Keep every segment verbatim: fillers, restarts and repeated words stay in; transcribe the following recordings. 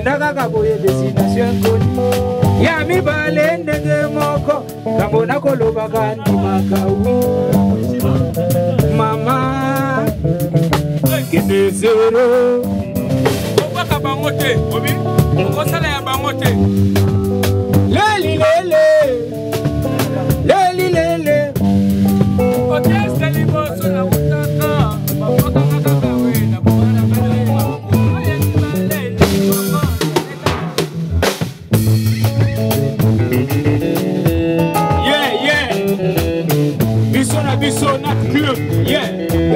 Ndaka kaboye destination koni ya mi bale ndenge moko kambona koloba kandi makawi mama kende zero okaka bangote obi okosala ya bangote leli lele leli lele okeste liboso na mutaka bafaka kaka we na bwana bale yeah yeah biso na biso na club yeah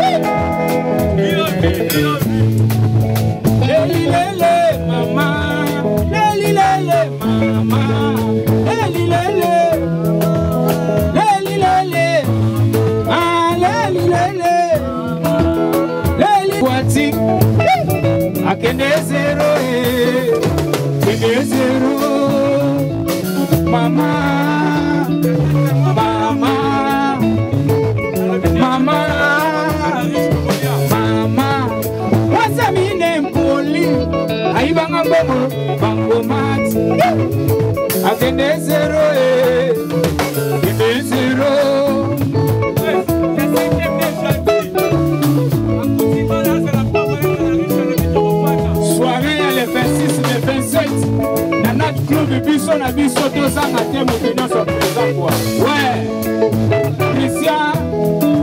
leli lele mama leli lele mama leli lele leli lele ah leli lele leli kwati akende zero eh akende zero mama mama mama mama wasa mine mpoli aibanga mbomo bango mati akende zero eh akende zero soirée le vingt-six le vingt-sept na notre club biso na biso deux ans à thème de notre présent quoi ouais Christian